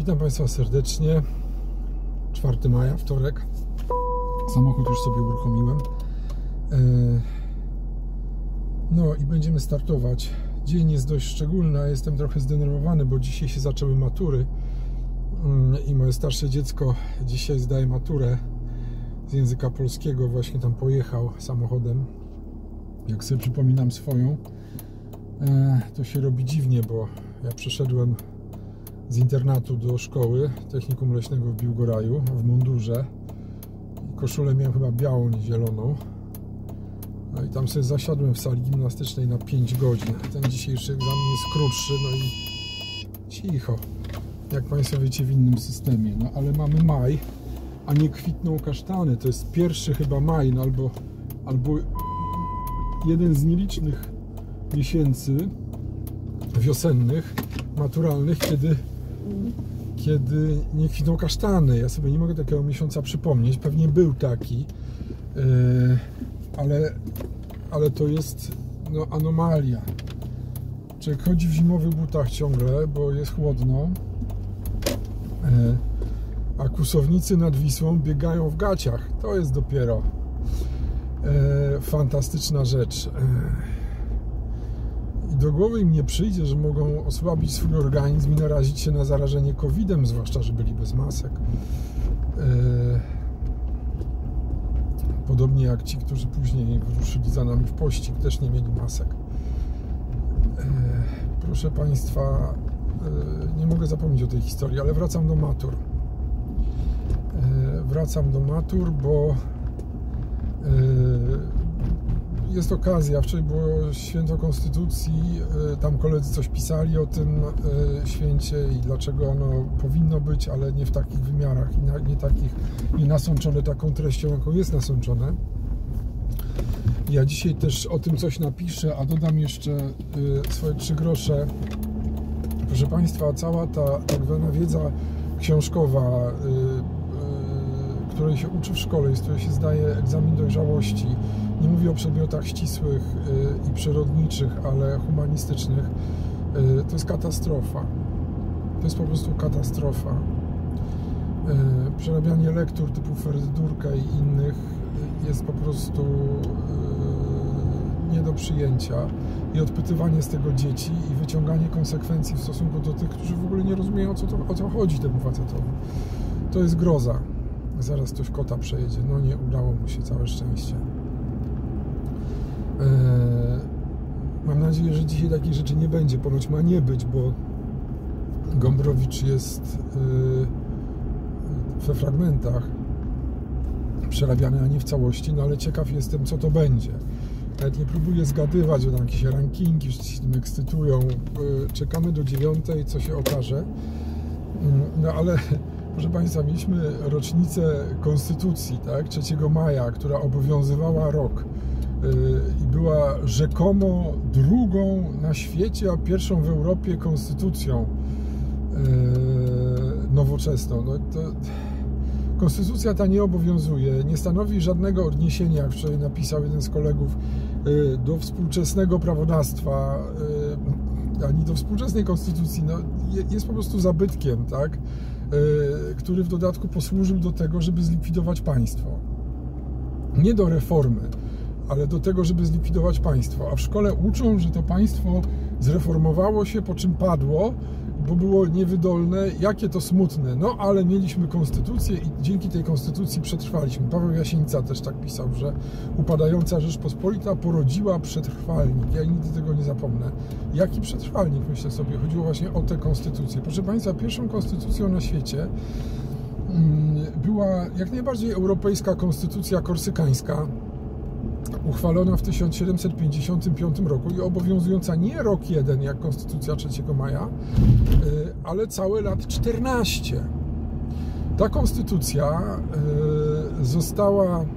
Witam Państwa serdecznie. 4 maja, wtorek. Samochód już sobie uruchomiłem. No i będziemy startować. Dzień jest dość szczególny, a jestem trochę zdenerwowany, bo dzisiaj się zaczęły matury i moje starsze dziecko dzisiaj zdaje maturę z języka polskiego. Właśnie tam pojechał samochodem. Jak sobie przypominam swoją, to się robi dziwnie, bo ja przeszedłem z internatu do szkoły technikum leśnego w Biłgoraju w mundurze i koszulę miałem chyba białą, nie zieloną. No i tam sobie zasiadłem w sali gimnastycznej na 5 godzin. Ten dzisiejszy egzamin jest krótszy, no i cicho, jak Państwo wiecie, w innym systemie. No ale mamy maj, a nie kwitną kasztany. To jest pierwszy chyba maj, no albo jeden z nielicznych miesięcy wiosennych, maturalnych, kiedy nie kwitną kasztany. Ja sobie nie mogę takiego miesiąca przypomnieć. Pewnie był taki, ale to jest no, anomalia. Człowiek chodzi w zimowych butach ciągle, bo jest chłodno, a kłusownicy nad Wisłą biegają w gaciach. To jest dopiero fantastyczna rzecz. I do głowy im nie przyjdzie, że mogą osłabić swój organizm i narazić się na zarażenie COVID-em, zwłaszcza, że byli bez masek. Podobnie jak ci, którzy później wyruszyli za nami w pościg, też nie mieli masek. Proszę Państwa, nie mogę zapomnieć o tej historii, ale wracam do matur. Bo jest okazja. Wczoraj było święto Konstytucji, tam koledzy coś pisali o tym święcie i dlaczego ono powinno być, ale nie w takich wymiarach i nie nasączone taką treścią, jaką jest nasączone. Ja dzisiaj też o tym coś napiszę, a dodam jeszcze swoje 3 grosze. Proszę Państwa, cała ta tak zwana wiedza książkowa, której się uczy w szkole i z której się zdaje egzamin dojrzałości, nie mówię o przedmiotach ścisłych i przyrodniczych, ale humanistycznych, to jest katastrofa. To jest po prostu katastrofa. Przerabianie lektur typu Ferdydurka i innych jest po prostu nie do przyjęcia i odpytywanie z tego dzieci i wyciąganie konsekwencji w stosunku do tych, którzy w ogóle nie rozumieją, o co chodzi temu facetowi. To jest groza. Zaraz ktoś kota przejedzie. No nie udało mu się, całe szczęście. Mam nadzieję, że dzisiaj takich rzeczy nie będzie. Ponoć ma nie być, bo Gombrowicz jest we fragmentach przerabiany, a nie w całości. No ale ciekaw jestem, co to będzie. Nawet nie próbuję zgadywać, bo tam jakieś rankingi, wszyscy się tym ekscytują. Czekamy do 9, co się okaże. No ale proszę Państwa, mieliśmy rocznicę Konstytucji, tak? 3 maja, która obowiązywała rok i była rzekomo drugą na świecie, a pierwszą w Europie konstytucją nowoczesną. No to konstytucja ta nie obowiązuje, nie stanowi żadnego odniesienia, jak wczoraj napisał jeden z kolegów, do współczesnego prawodawstwa, ani do współczesnej konstytucji. No, jest po prostu zabytkiem, tak? Który w dodatku posłużył do tego, żeby zlikwidować państwo. Nie do reformy, ale do tego, żeby zlikwidować państwo. A w szkole uczą, że to państwo zreformowało się, po czym padło, bo było niewydolne. Jakie to smutne. No, ale mieliśmy konstytucję i dzięki tej konstytucji przetrwaliśmy. Paweł Jasienica też tak pisał, że upadająca Rzeczpospolita porodziła przetrwalnik. Ja nigdy tego nie zapomnę. Jaki przetrwalnik, myślę sobie, chodziło właśnie o tę konstytucję. Proszę Państwa, pierwszą konstytucją na świecie była jak najbardziej europejska konstytucja korsykańska, uchwalona w 1755 roku i obowiązująca nie rok 1 jak konstytucja 3 maja, ale całe lat 14. Ta konstytucja została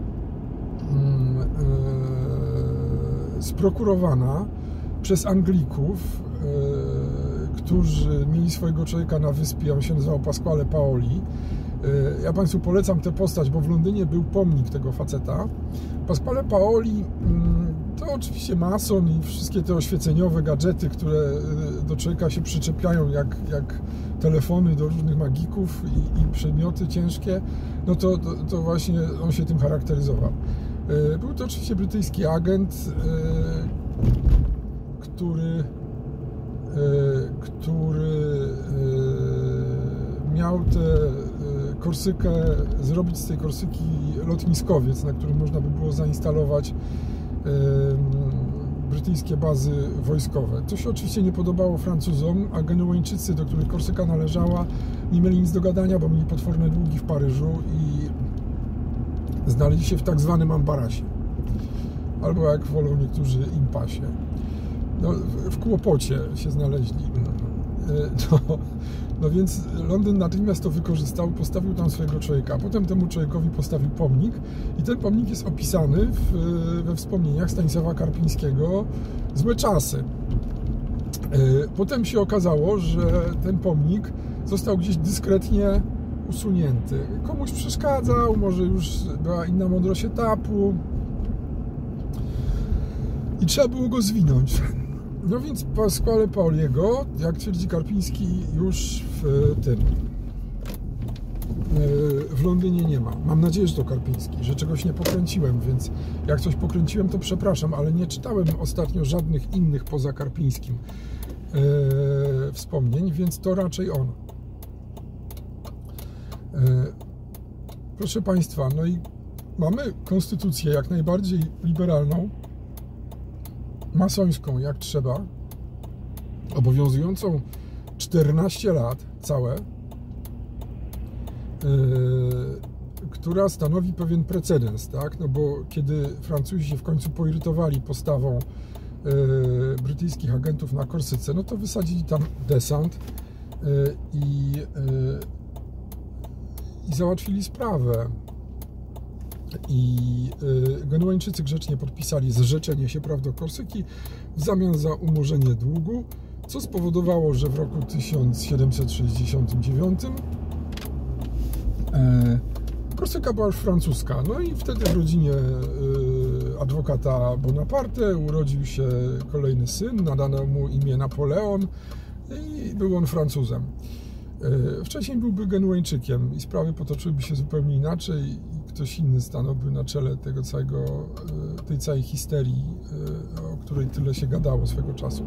sprokurowana przez Anglików, którzy mieli swojego człowieka na wyspie, on się nazywał Pasquale Paoli. Ja Państwu polecam tę postać, bo w Londynie był pomnik tego faceta. Pasquale Paoli To oczywiście mason i wszystkie te oświeceniowe gadżety, które do człowieka się przyczepiają jak telefony do różnych magików i przedmioty ciężkie, no to właśnie on się tym charakteryzował. Był to oczywiście brytyjski agent, który miał tę Korsykę, zrobić z tej Korsyki lotniskowiec, na którym można by było zainstalować brytyjskie bazy wojskowe. To się oczywiście nie podobało Francuzom, a Genueńczycy, do których Korsyka należała, nie mieli nic do gadania, bo mieli potworne długi w Paryżu i znaleźli się w tak zwanym ambarasie. Albo jak wolą niektórzy, impasie. No, w kłopocie się znaleźli. No więc Londyn natychmiast to wykorzystał, postawił tam swojego człowieka, a potem temu człowiekowi postawił pomnik i ten pomnik jest opisany we wspomnieniach Stanisława Karpińskiego Złe czasy. Potem się okazało, że ten pomnik został gdzieś dyskretnie usunięty. Komuś przeszkadzał, może już była inna mądrość etapu i trzeba było go zwinąć. No więc Pasquale Pauliego, jak twierdzi Karpiński, już w Londynie nie ma. Mam nadzieję, że to Karpiński, że czegoś nie pokręciłem, więc jak coś pokręciłem, to przepraszam, ale nie czytałem ostatnio żadnych innych poza Karpińskim wspomnień, więc to raczej on. Proszę Państwa, no i mamy konstytucję jak najbardziej liberalną, masońską jak trzeba, obowiązującą 14 lat całe, która stanowi pewien precedens, tak? No bo kiedy Francuzi się w końcu poirytowali postawą brytyjskich agentów na Korsyce, no to wysadzili tam desant i załatwili sprawę. I Genueńczycy grzecznie podpisali zrzeczenie się praw do Korsyki w zamian za umorzenie długu, co spowodowało, że w roku 1769 Korsyka była już francuska. No i wtedy w rodzinie adwokata Bonaparte urodził się kolejny syn, nadano mu imię Napoleon i był on Francuzem. Wcześniej byłby Genueńczykiem i sprawy potoczyłyby się zupełnie inaczej i ktoś inny stanąłby na czele tej całej histerii, o której tyle się gadało swego czasu.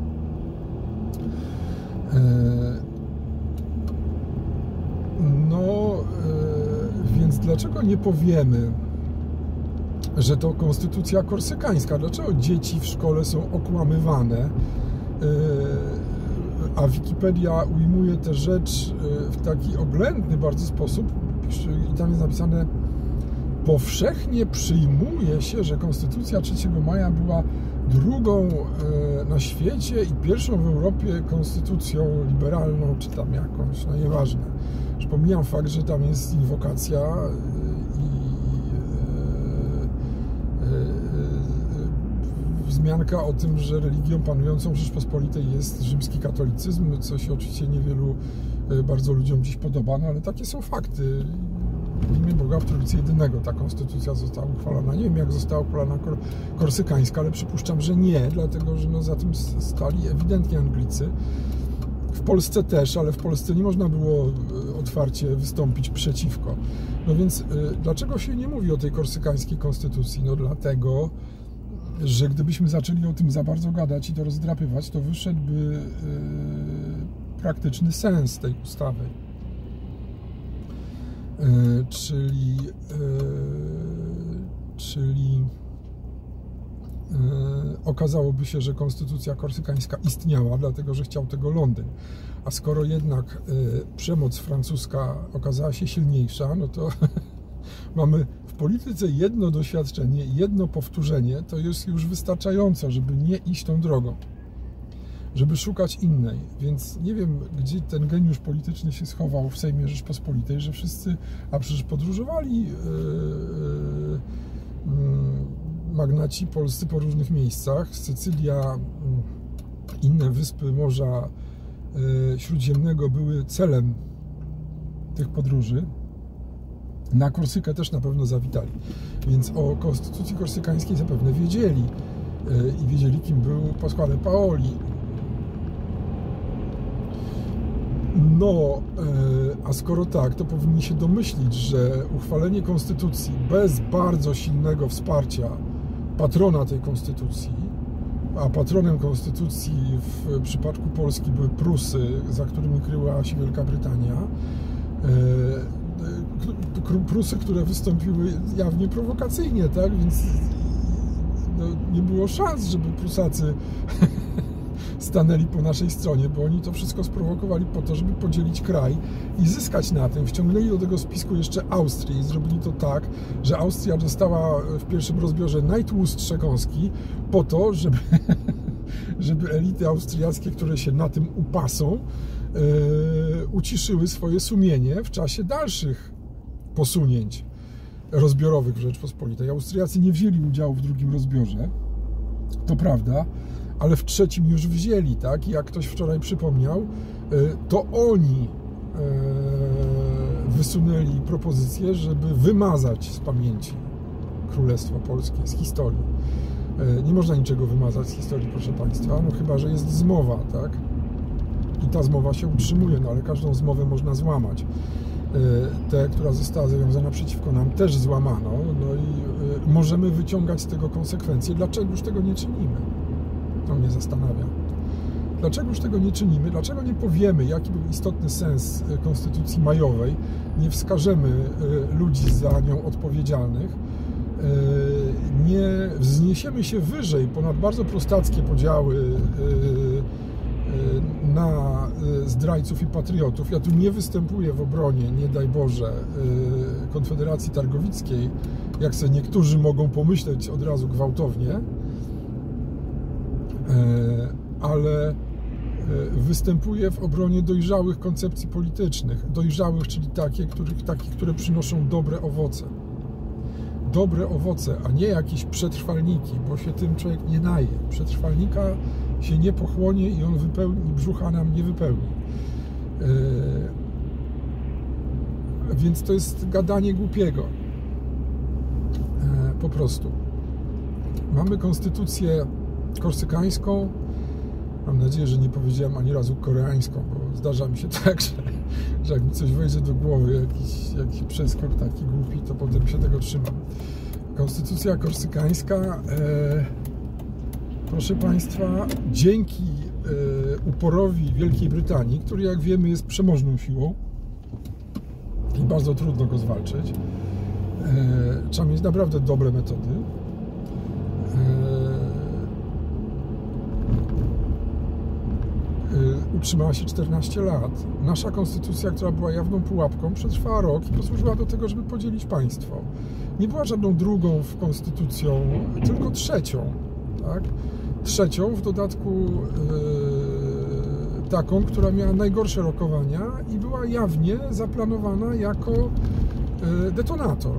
Więc dlaczego nie powiemy, że to konstytucja korsykańska? Dlaczego dzieci w szkole są okłamywane, a Wikipedia ujmuje tę rzecz w taki oględny bardzo sposób i tam jest napisane: powszechnie przyjmuje się, że Konstytucja 3 maja była drugą na świecie i pierwszą w Europie konstytucją liberalną, czy tam jakąś, no nieważne. Już pomijam fakt, że tam jest inwokacja i wzmianka o tym, że religią panującą w Rzeczpospolitej jest rzymski katolicyzm, co się oczywiście niewielu bardzo ludziom dziś podoba, no ale takie są fakty. W imię Boga w Trójcy Jedynego ta konstytucja została uchwalona. Nie wiem, jak została uchwalona korsykańska, ale przypuszczam, że nie, dlatego że no za tym stali ewidentnie Anglicy. W Polsce też, ale w Polsce nie można było otwarcie wystąpić przeciwko. No więc dlaczego się nie mówi o tej korsykańskiej konstytucji? No dlatego, że gdybyśmy zaczęli o tym za bardzo gadać i to rozdrapywać, to wyszedłby praktyczny sens tej ustawy. Czyli okazałoby się, że konstytucja korsykańska istniała, dlatego że chciał tego Londyn. A skoro jednak przemoc francuska okazała się silniejsza, no to mamy w polityce jedno doświadczenie, jedno powtórzenie, to jest już wystarczająco, żeby nie iść tą drogą, żeby szukać innej. Więc nie wiem, gdzie ten geniusz polityczny się schował w Sejmie Rzeczpospolitej, że wszyscy, a przecież podróżowali magnaci polscy po różnych miejscach. Sycylia, inne wyspy Morza Śródziemnego były celem tych podróży. Na Korsykę też na pewno zawitali. Więc o konstytucji korsykańskiej zapewne wiedzieli. i wiedzieli, kim był Pasquale Paoli. No, a skoro tak, to powinni się domyślić, że uchwalenie konstytucji bez bardzo silnego wsparcia patrona tej konstytucji, a patronem konstytucji w przypadku Polski były Prusy, za którymi kryła się Wielka Brytania, Prusy, które wystąpiły jawnie prowokacyjnie, tak? Więc no, nie było szans, żeby Prusacy stanęli po naszej stronie, bo oni to wszystko sprowokowali po to, żeby podzielić kraj i zyskać na tym. Wciągnęli do tego spisku jeszcze Austrię i zrobili to tak, że Austria dostała w pierwszym rozbiorze najtłustsze kąski po to, żeby elity austriackie, które się na tym upasą, uciszyły swoje sumienie w czasie dalszych posunięć rozbiorowych w Rzeczpospolitej. Austriacy nie wzięli udziału w drugim rozbiorze, to prawda, ale w trzecim już wzięli, tak? I jak ktoś wczoraj przypomniał, to oni wysunęli propozycję, żeby wymazać z pamięci Królestwo Polskie, z historii. Nie można niczego wymazać z historii, proszę Państwa, no chyba że jest zmowa, tak? I ta zmowa się utrzymuje, no ale każdą zmowę można złamać. Tę, która została zawiązana przeciwko nam, też złamano, no i możemy wyciągać z tego konsekwencje. Dlaczego już tego nie czynimy? To mnie zastanawia. Dlaczego już tego nie czynimy? Dlaczego nie powiemy, jaki był istotny sens Konstytucji majowej? Nie wskażemy ludzi za nią odpowiedzialnych? Nie wzniesiemy się wyżej ponad bardzo prostackie podziały na zdrajców i patriotów. Ja tu nie występuję w obronie, nie daj Boże, Konfederacji Targowickiej, jak sobie niektórzy mogą pomyśleć od razu gwałtownie, ale występuję w obronie dojrzałych koncepcji politycznych. Dojrzałych, czyli takich, które przynoszą dobre owoce. Dobre owoce, a nie jakieś przetrwalniki, bo się tym człowiek nie naje. Przetrwalnika się nie pochłonie i on wypełni, brzucha nam nie wypełni. Więc to jest gadanie głupiego. Po prostu. Mamy konstytucję korsykańską. Mam nadzieję, że nie powiedziałem ani razu koreańską, bo zdarza mi się tak, że jak mi coś wejdzie do głowy, jakiś przeskok taki głupi, to potem się tego trzymam. Konstytucja korsykańska, proszę Państwa, dzięki uporowi Wielkiej Brytanii, który jak wiemy jest przemożną siłą i bardzo trudno go zwalczyć, trzeba mieć naprawdę dobre metody. Utrzymała się 14 lat. Nasza konstytucja, która była jawną pułapką, przetrwała rok i posłużyła do tego, żeby podzielić państwo. Nie była żadną drugą konstytucją, tylko trzecią. Tak? Trzecią, w dodatku taką, która miała najgorsze rokowania i była jawnie zaplanowana jako detonator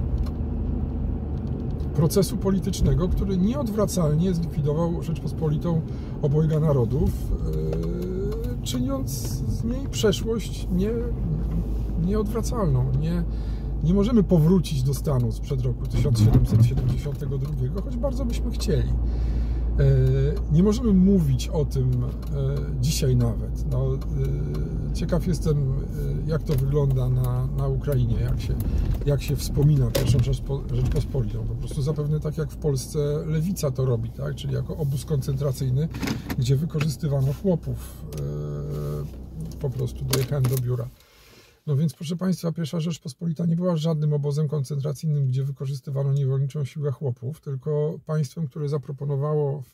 procesu politycznego, który nieodwracalnie zlikwidował Rzeczpospolitą obojga narodów, czyniąc z niej przeszłość nieodwracalną. Nie możemy powrócić do stanu sprzed roku 1772, choć bardzo byśmy chcieli. Nie możemy mówić o tym dzisiaj nawet. No, ciekaw jestem, jak to wygląda na Ukrainie, jak się wspomina pierwszą Rzeczpospolitą. Po prostu zapewne tak jak w Polsce lewica to robi, tak? Czyli jako obóz koncentracyjny, gdzie wykorzystywano chłopów. Po prostu dojechałem do biura. No więc, proszę Państwa, pierwsza Rzeczpospolita nie była żadnym obozem koncentracyjnym, gdzie wykorzystywano niewolniczą siłę chłopów, tylko państwem, które zaproponowało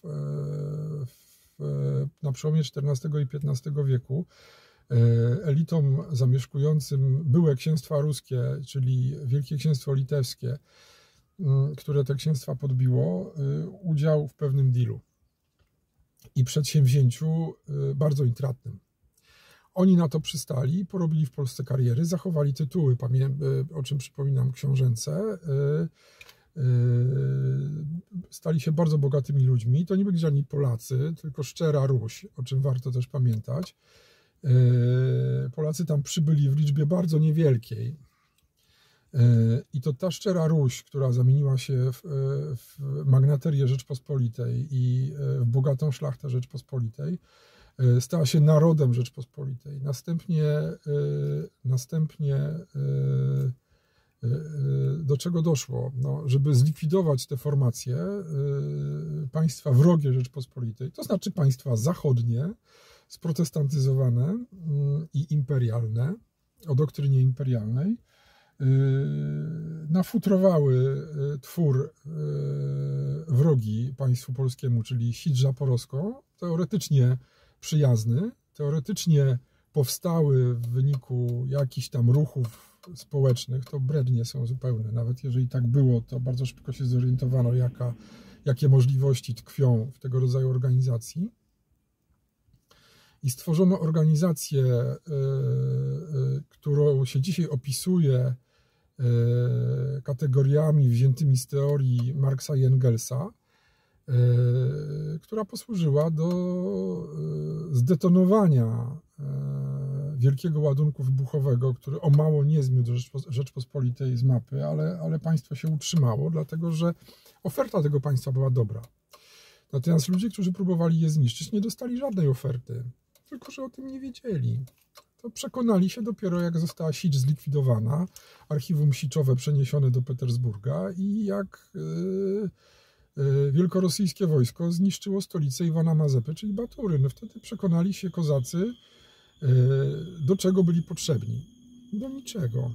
na przełomie XIV i XV wieku elitom zamieszkującym byłe księstwa ruskie, czyli Wielkie Księstwo Litewskie, które te księstwa podbiło, udział w pewnym dealu i przedsięwzięciu bardzo intratnym. Oni na to przystali, porobili w Polsce kariery, zachowali tytuły, o czym przypominam, książęce, stali się bardzo bogatymi ludźmi. To nie byli żadni Polacy, tylko szczera Ruś, o czym warto też pamiętać. Polacy tam przybyli w liczbie bardzo niewielkiej. I to ta szczera Ruś, która zamieniła się w magnaterię Rzeczpospolitej i w bogatą szlachtę Rzeczpospolitej, stała się narodem Rzeczpospolitej. Następnie do czego doszło? No, żeby zlikwidować te formacje, państwa wrogie Rzeczpospolitej, to znaczy państwa zachodnie, sprotestantyzowane i imperialne, o doktrynie imperialnej, nafutrowały twór wrogi państwu polskiemu, czyli Sitż Zaporowską, teoretycznie przyjazny, teoretycznie powstały w wyniku jakichś tam ruchów społecznych, to brednie są zupełne. Nawet jeżeli tak było, to bardzo szybko się zorientowano, jakie możliwości tkwią w tego rodzaju organizacji. I stworzono organizację, którą się dzisiaj opisuje kategoriami wziętymi z teorii Marksa i Engelsa, która posłużyła do zdetonowania wielkiego ładunku wybuchowego, który o mało nie zmiótł Rzeczpospolitej z mapy, ale państwo się utrzymało, dlatego że oferta tego państwa była dobra. Natomiast ludzie, którzy próbowali je zniszczyć, nie dostali żadnej oferty, tylko że o tym nie wiedzieli. To przekonali się dopiero, jak została Sitż zlikwidowana, archiwum siczowe przeniesione do Petersburga i jak wielkorosyjskie wojsko zniszczyło stolicę Iwana Mazepy, czyli Batury. No wtedy przekonali się kozacy, do czego byli potrzebni. Do niczego.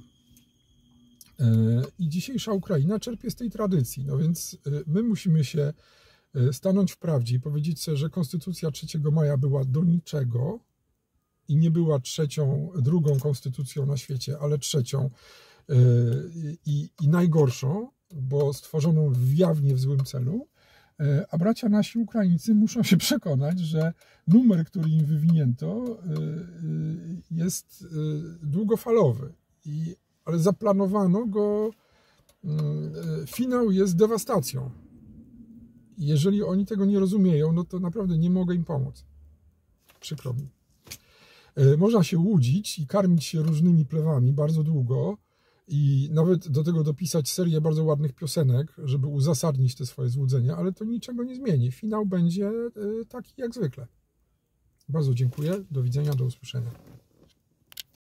I dzisiejsza Ukraina czerpie z tej tradycji. No więc my musimy się stanąć w prawdzie i powiedzieć sobie, że Konstytucja 3 maja była do niczego i nie była drugą konstytucją na świecie, ale trzecią i najgorszą, bo stworzoną jawnie w złym celu, a bracia nasi Ukraińcy muszą się przekonać, że numer, który im wywinięto, jest długofalowy, ale zaplanowano go, finał jest dewastacją. Jeżeli oni tego nie rozumieją, no to naprawdę nie mogę im pomóc. Przykro mi. Można się łudzić i karmić się różnymi plewami bardzo długo i nawet do tego dopisać serię bardzo ładnych piosenek, żeby uzasadnić te swoje złudzenia, ale to niczego nie zmieni. Finał będzie taki jak zwykle. Bardzo dziękuję. Do widzenia, do usłyszenia.